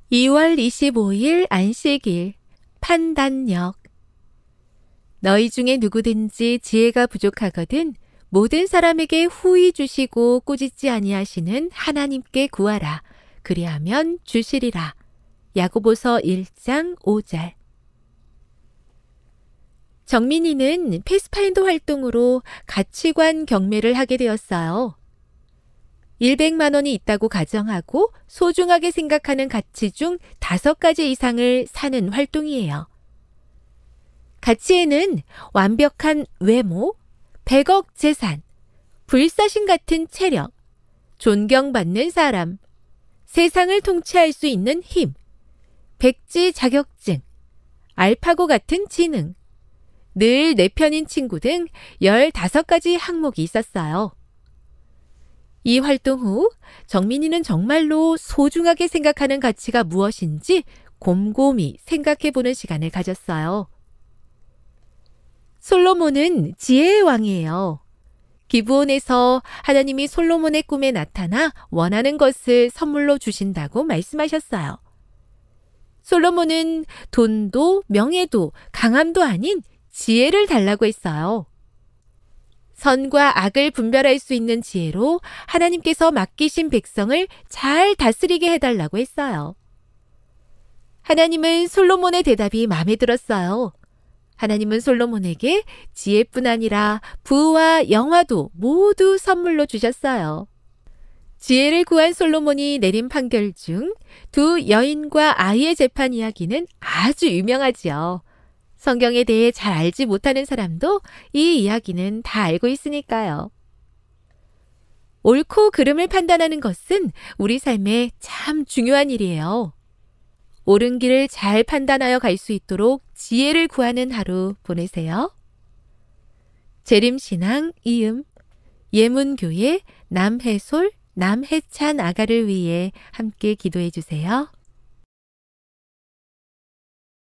2월 25일 안식일 판단력. 너희 중에 누구든지 지혜가 부족하거든 모든 사람에게 후히 주시고 꾸짖지 아니하시는 하나님께 구하라. 그리하면 주시리라. 야고보서 1장 5절. 정민이는 패스파인더 활동으로 가치관 경매를 하게 되었어요. 100만 원이 있다고 가정하고 소중하게 생각하는 가치 중 5가지 이상을 사는 활동이에요. 가치에는 완벽한 외모, 100억 재산, 불사신 같은 체력, 존경받는 사람, 세상을 통치할 수 있는 힘, 백지 자격증, 알파고 같은 지능, 늘 내 편인 친구 등 15가지 항목이 있었어요. 이 활동 후 정민이는 정말로 소중하게 생각하는 가치가 무엇인지 곰곰이 생각해보는 시간을 가졌어요. 솔로몬은 지혜의 왕이에요. 기브온에서 하나님이 솔로몬의 꿈에 나타나 원하는 것을 선물로 주신다고 말씀하셨어요. 솔로몬은 돈도 명예도 강함도 아닌 지혜를 달라고 했어요. 선과 악을 분별할 수 있는 지혜로 하나님께서 맡기신 백성을 잘 다스리게 해달라고 했어요. 하나님은 솔로몬의 대답이 마음에 들었어요. 하나님은 솔로몬에게 지혜뿐 아니라 부와 영화도 모두 선물로 주셨어요. 지혜를 구한 솔로몬이 내린 판결 중 2 여인과 아이의 재판 이야기는 아주 유명하지요. 성경에 대해 잘 알지 못하는 사람도 이 이야기는 다 알고 있으니까요. 옳고 그름을 판단하는 것은 우리 삶에 참 중요한 일이에요. 옳은 길을 잘 판단하여 갈 수 있도록 지혜를 구하는 하루 보내세요. 재림신앙 이음 예문교회 남해솔 남해찬 아가를 위해 함께 기도해 주세요.